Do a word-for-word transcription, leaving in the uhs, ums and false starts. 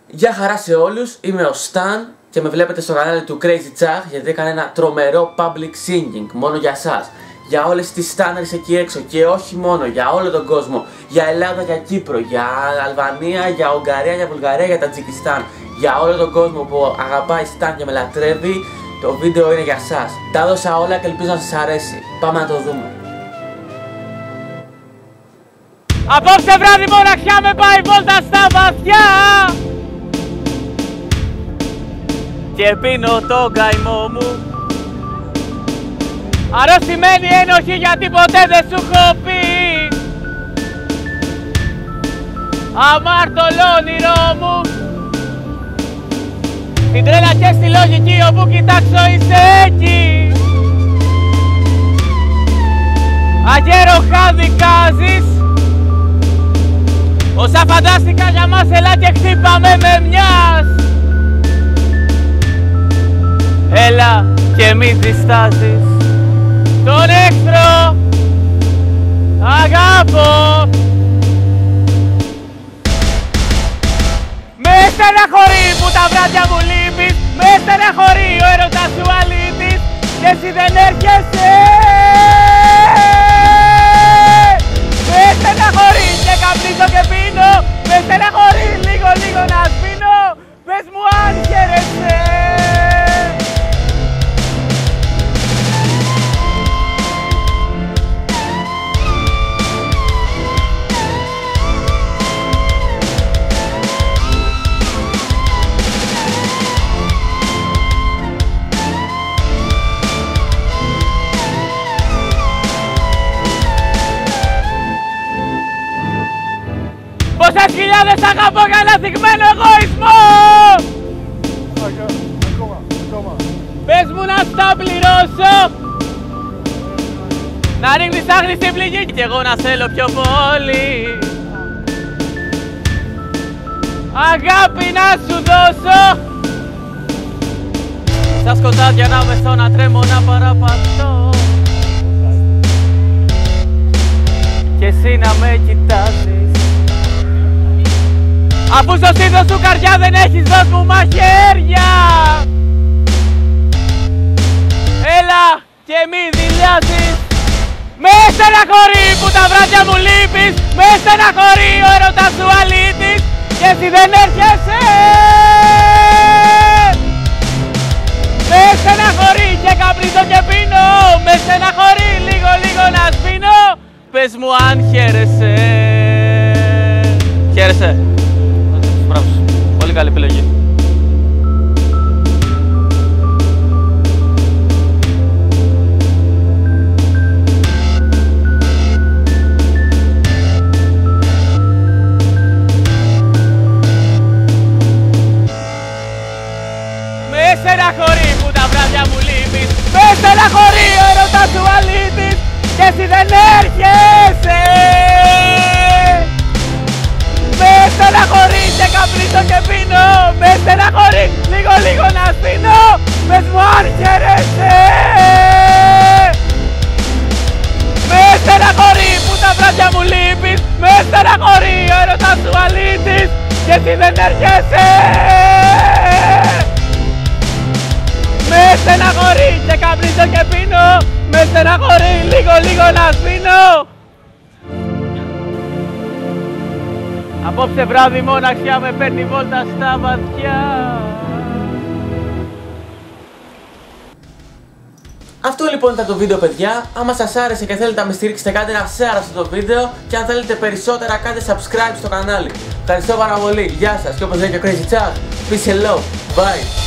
Γεια χαρά σε όλους, είμαι ο Stan και με βλέπετε στο κανάλι του Crazy Chach γιατί έκανε ένα τρομερό public singing μόνο για σας. Για όλες τις στάνερς εκεί έξω και όχι μόνο, για όλο τον κόσμο. Για Ελλάδα, για Κύπρο, για Αλβανία, για Ουγγαρία, για Βουλγαρία, για Τατζικιστάν. Για όλο τον κόσμο που αγαπάει Stan και με λατρεύει, το βίντεο είναι για σας. Τα έδωσα όλα και ελπίζω να σας αρέσει. Πάμε να το δούμε. Απόψε βράδυ μοναξιά με πάει βόλτα στα βαθιά και πίνω το καημό μου. Αρρωστημένη ένοχη γιατί ποτέ δεν σου έχω πει. Αμάρτωλο όνειρό μου. Στην τρέλα και στη λογική όπου κοιτάξω είσαι εκεί. Αγέροχα δικάζεις. Όσα φαντάστηκα για μας έλα και χτύπαμε με μιας. Έλα και μη διστάζεις. Τον εχθρό αγάπω. Με στεναχωρεί που τα βράδια μου λείπεις. Με στεναχωρεί ο έρωτας σου αλήτης και εσύ δεν έρχεσαι. Με στεναχωρεί και καπνίζω και πίνω. Με στεναχωρεί λίγο λίγο να σβήνω. Πες μου αν χαίρεσαι. Πόσες χιλιάδες αγαπώ για ένα θυγμένο εγωισμό. Ακόμα, ακόμα. Πες μου να στα πληρώσω. Να ρίχνεις άγρι στην πληγή κι εγώ να θέλω πιο πολύ. Αγάπη να σου δώσω. Στα σκοτάδια να μεθώ, να τρέμω, να παραπατώ. Και εσύ να με κοιτάζεις. Αφού στο στήθος σου καρδιά δεν έχεις, δώσ' μου μαχαίρια. Έλα και μη δειλιάζεις. Με στεναχωρεί που τα βράδια μου λείπεις. Με στεναχωρεί ο έρωτας σου αλήτης και εσύ δεν έρχεσαι. Με στεναχωρεί και καπνίζω και πίνω. Με στεναχωρεί λίγο λίγο να σβήνω. Πες μου αν χαίρεσαι. Χαίρεσαι. Πολύ καλή επιλογή. Με στεναχωρεί που τα βράδια μου λείπεις. Με στεναχωρεί ο έρωτας σου αλήτης και εσύ δεν έρχεσαι. Με στεναχωρεί και καπνίζω και πίνω. Με στεναχωρεί λίγο λίγο να σβήνω. Πες μου αν χαίρεσαι. Με στεναχωρεί που τα βράδια μου λείπεις. Με στεναχωρεί ο έρωτας σου αλήτης και εσύ δεν έρχεσαι. Με στεναχωρεί και καπνίζω και πίνω. Με στεναχωρεί λίγο λίγο να σβήνω. Απόψε βράδυ μοναξιά με παίρνει βόλτα στα βαθιά. Αυτό λοιπόν ήταν το βίντεο, παιδιά. Άμα σας άρεσε και θέλετε να με στηρίξετε, κάντε ένα share αυτό το βίντεο. Και αν θέλετε περισσότερα, κάντε subscribe στο κανάλι. Ευχαριστώ πάρα πολύ. Γεια σας. Και όπως λέει και ο Crazy Chach, peace and love. Bye.